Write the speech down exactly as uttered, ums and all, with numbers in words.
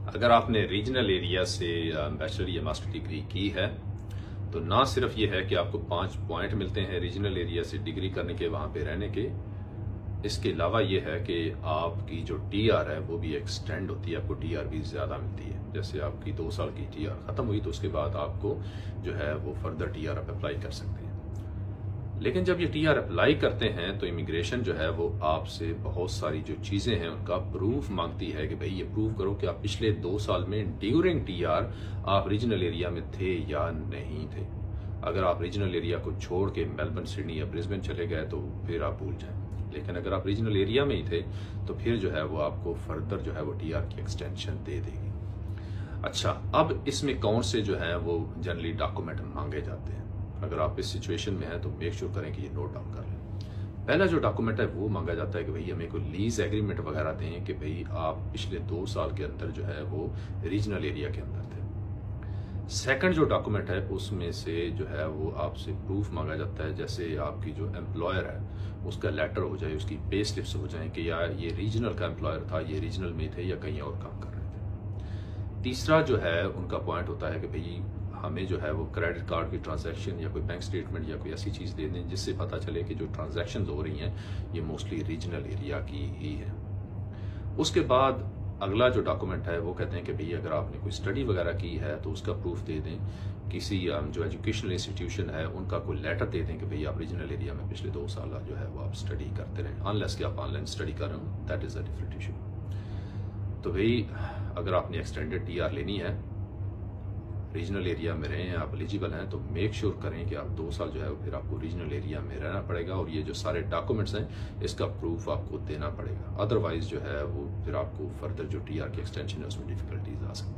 अगर आपने regional area से बैचलर या मास्टर डिग्री की है तो ना सिर्फ ये है कि आपको पाँच पॉइंट मिलते हैं रीजनल एरिया से डिग्री करने के, वहाँ पे रहने के, इसके अलावा ये है कि आपकी जो टी आर है वो भी एक्सटेंड होती है, आपको टी आर भी ज़्यादा मिलती है। जैसे आपकी दो साल की टी आर ख़त्म हुई तो उसके बाद आपको जो है वो फर्दर टी आर आप अप्लाई कर सकते हैं। लेकिन जब ये टी आर अप्लाई करते हैं तो इमिग्रेशन जो है वो आपसे बहुत सारी जो चीज़ें हैं उनका प्रूफ मांगती है कि भाई ये प्रूव करो कि आप पिछले दो साल में ड्यूरिंग टी आर आप रीजनल एरिया में थे या नहीं थे। अगर आप रीजनल एरिया को छोड़ के मेलबर्न, सिडनी या ब्रिस्बेन चले गए तो फिर आप भूल जाएं। लेकिन अगर आप रीजनल एरिया में ही थे तो फिर जो है वो आपको फर्दर जो है वो टी आर की एक्सटेंशन दे देगी। अच्छा, अब इसमें कौन से जो है वो जनरली डॉक्यूमेंट मांगे जाते हैं? अगर आप इस सिचुएशन में हैं तो मेक श्योर करें कि ये नोट डाउन कर लें। पहला जो डॉक्यूमेंट है वो मांगा जाता है कि भाई हमें कोई लीज एग्रीमेंट वगैरह दें कि भाई आप पिछले दो साल के अंदर जो है वो रीजनल एरिया के अंदर थे। सेकंड जो डॉक्यूमेंट है उसमें से जो है वो आपसे प्रूफ मांगा जाता है, जैसे आपकी जो एम्प्लॉयर है उसका लेटर हो जाए, उसकी पे स्लिप्स हो जाए कि यार ये रीजनल का एम्प्लॉयर था, ये रीजनल में थे या कहीं और काम कर रहे थे। तीसरा जो है उनका पॉइंट होता है कि भाई हमें जो है वो क्रेडिट कार्ड की ट्रांजैक्शन या कोई बैंक स्टेटमेंट या कोई ऐसी चीज़ दे दें जिससे पता चले कि जो ट्रांजैक्शंस हो रही हैं ये मोस्टली रीजनल एरिया की ही है। उसके बाद अगला जो डॉक्यूमेंट है वो कहते हैं कि भाई अगर आपने कोई स्टडी वगैरह की है तो उसका प्रूफ दे दें। किसी जो एजुकेशनल इंस्टीट्यूशन है उनका कोई लेटर दे दें कि भाई आप रीजनल एरिया में पिछले दो साल जो है वो आप स्टडी करते रहें, अनलेस कि आप ऑनलाइन स्टडी कर रहे हो, that is a different issue. तो भाई अगर आपने एक्सटेंडेड टी आर लेनी है, रीजनल एरिया में रहे हैं, आप एलिजिबल हैं, तो मेक श्योर sure करें कि आप दो साल जो है फिर आपको रीजनल एरिया में रहना पड़ेगा और ये जो सारे डॉक्यूमेंट्स हैं इसका प्रूफ आपको देना पड़ेगा। अदरवाइज जो है वो फिर आपको फर्दर जो टी आर की एक्सटेंशन है उसमें डिफिकल्टीज आ सकती है।